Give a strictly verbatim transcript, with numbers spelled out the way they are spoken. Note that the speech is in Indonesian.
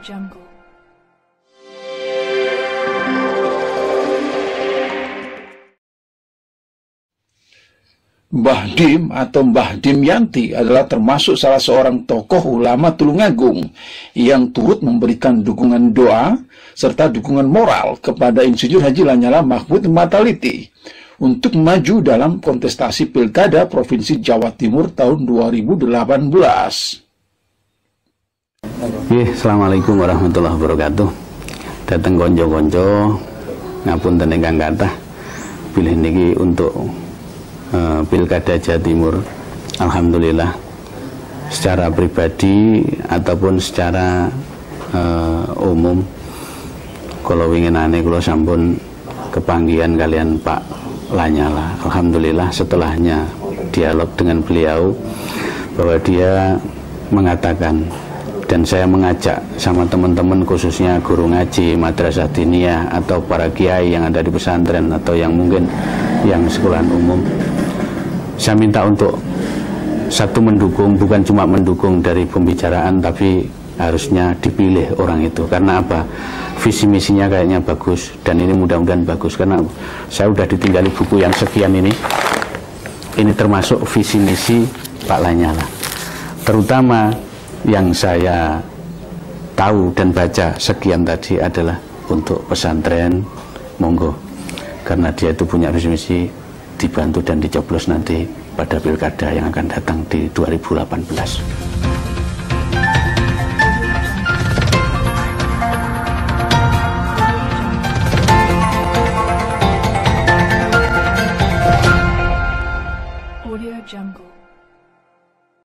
Jungle. Mbah Dim atau Mbah Dimyanti adalah termasuk salah seorang tokoh ulama Tulungagung yang turut memberikan dukungan doa serta dukungan moral kepada Insinyur Haji Lanyala Mahmud Mataliti untuk maju dalam kontestasi Pilkada Provinsi Jawa Timur tahun dua ribu delapan belas. Oke, Assalamualaikum warahmatullahi wabarakatuh. Dateng konco-konco ngapunten ingkang kathah pilih niki untuk Uh, Pilkada Jawa Timur. Alhamdulillah secara pribadi ataupun secara uh, umum kalau winginane kula sampun kepanggihan kalian Pak Lanyala. Alhamdulillah setelahnya dialog dengan beliau bahwa dia mengatakan, dan saya mengajak sama teman-teman khususnya guru ngaji, madrasah diniyah atau para kiai yang ada di pesantren atau yang mungkin yang sekolahan umum, saya minta untuk satu mendukung, bukan cuma mendukung dari pembicaraan, tapi harusnya dipilih orang itu. Karena apa? Visi misinya kayaknya bagus, dan ini mudah-mudahan bagus. Karena saya udah ditinggali buku yang sekian ini, ini termasuk visi misi Pak Lanyala. Terutama yang saya tahu dan baca sekian tadi adalah untuk pesantren, monggo. Karena dia itu punya visi misi, dibantu dan dicoblos nanti pada pilkada yang akan datang di dua ribu delapan belas. Audio Jungle.